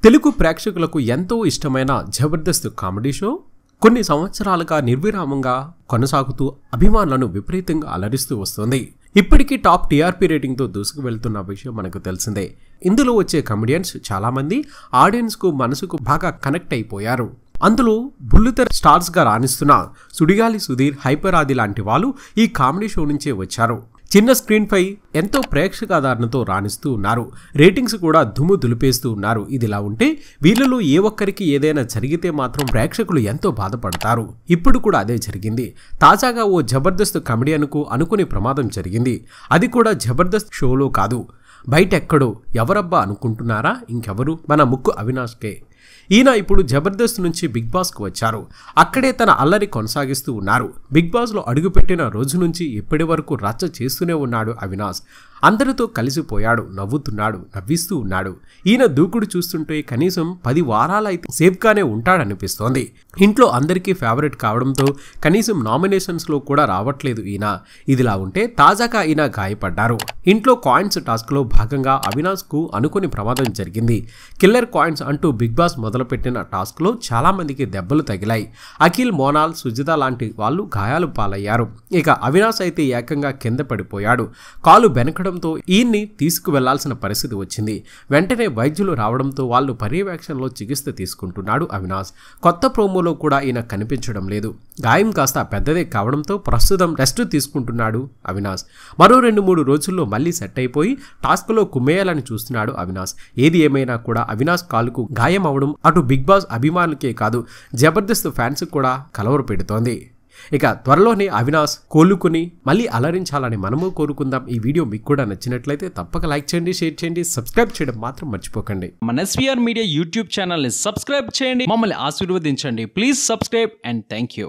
తెలుగు ప్రేక్షకులకు ఎంతో ఇష్టమైన జబర్దస్త్ కామెడీ షో కొన్ని సంవత్సరాలుగా నిర్విరామంగా కొనసాగుతూ అభిమానులను విపరీతంగా అలరిస్తూ వస్తుంది. ఇప్పటికీ టాప్ టీఆర్పీ రేటింగ్తో దూసుకు వెళ్తున్న విషయం మనకు తెలిసిందే. ఇందులో వచ్చే కమెడియన్స్ చాలా మంది ఆడియన్స్ కు మనసుకు బాగా కనెక్ట్ అయిపోయారు. అందులో బుల్లితెర స్టార్స్ గా రాణిస్తున్న సుడిగాలి సుధీర్, హైపర్ ఆది లాంటి వాళ్ళు ఈ కామెడీ షో నుంచే వచ్చారు. చిన్న స్క్రీన్ పై ఎంతో ప్రేక్షకాదరణతో రాణిస్తూ ఉన్నారు. రేటింగ్స్ కూడా దుమ్ము దులిపేస్తూ ఉన్నారు. ఇదిలా ఉంటే వీళ్ళలో ఏ ఒక్కరికి ఏదైనా జరిగితే మాత్రం ప్రేక్షకులు ఎంతో బాధపడతారు. ఇప్పుడు కూడా అదే జరిగింది. తాజాగా ఓ జబర్దస్త్ కమెడియన్కు అనుకునే ప్రమాదం జరిగింది. అది కూడా జబర్దస్త్ షోలో కాదు, బయట ఎక్కడో. ఎవరబ్బా అనుకుంటున్నారా? ఇంకెవరు, మన ముక్కు అవినాష్కే. ఈయన ఇప్పుడు జబర్దస్త్ నుంచి బిగ్ బాస్కు వచ్చారు. అక్కడే తన అల్లరి కొనసాగిస్తూ ఉన్నారు. బిగ్ బాస్లో అడుగుపెట్టిన రోజు నుంచి ఇప్పటి వరకు రచ్చ చేస్తూనే ఉన్నాడు అవినాష్. అందరితో కలిసిపోయాడు, నవ్వుతున్నాడు, నవ్విస్తూ ఉన్నాడు. ఈయన దూకుడు చూస్తుంటే కనీసం 10 వారాలైతే సేఫ్గానే ఉంటాడనిపిస్తోంది. ఇంట్లో అందరికీ ఫేవరెట్ కావడంతో కనీసం నామినేషన్స్లో కూడా రావట్లేదు ఈయన. ఇదిలా ఉంటే తాజాగా ఈయన గాయపడ్డారు. ఇంట్లో కాయిన్స్ టాస్క్లో భాగంగా అవినాష్కు అనుకుని ప్రమాదం జరిగింది. కిల్లర్ కాయిన్స్ అంటూ బిగ్ బాస్ మొదలుపెట్టిన టాస్క్లో చాలా మందికి దెబ్బలు తగిలాయి. అఖిల్, మోనాల్, సుజిత లాంటి వాళ్ళు గాయాలు పాలయ్యారు. ఇక అవినాష్ అయితే ఏకంగా కింద పడిపోయాడు. కాలు బెనకడంతో ఈయన్ని తీసుకువెళ్లాల్సిన పరిస్థితి వచ్చింది. వెంటనే వైద్యులు రావడంతో వాళ్ళు పర్యవేక్షణలో చికిత్స తీసుకుంటున్నాడు అవినాష్. కొత్త ప్రోమోలో కూడా ఈయన కనిపించడం లేదు. గాయం కాస్త పెద్దదే కావడంతో ప్రస్తుతం రెస్ట్ తీసుకుంటున్నాడు అవినాష్. మరో 2-3 రోజుల్లో మళ్ళీ సెట్ అయిపోయి టాస్క్లో కుమ్మేయాలని చూస్తున్నాడు అవినాష్. ఏది ఏమైనా కూడా అవినాష్ కాలుకు గాయం అవడం అటు బిగ్ బాస్ అభిమానులకే కాదు, జబర్దస్త్ ఫ్యాన్స్ కూడా కలవరపెడుతోంది. ఇక త్వరలోనే అవినాష్ కోలుకుని మళ్ళీ అలరించాలని మనము కోరుకుందాం. ఈ వీడియో మీకు కూడా నచ్చినట్లయితే తప్పక లైక్ చేయండి, షేర్ చేయండి, సబ్స్క్రైబ్ చేయడం మాత్రం మర్చిపోకండి. మన ఎస్వీఆర్ మీడియా యూట్యూబ్ ఛానల్ని సబ్స్క్రైబ్ చేయండి, మమ్మల్ని ఆశీర్వదించండి. Please subscribe and thank you.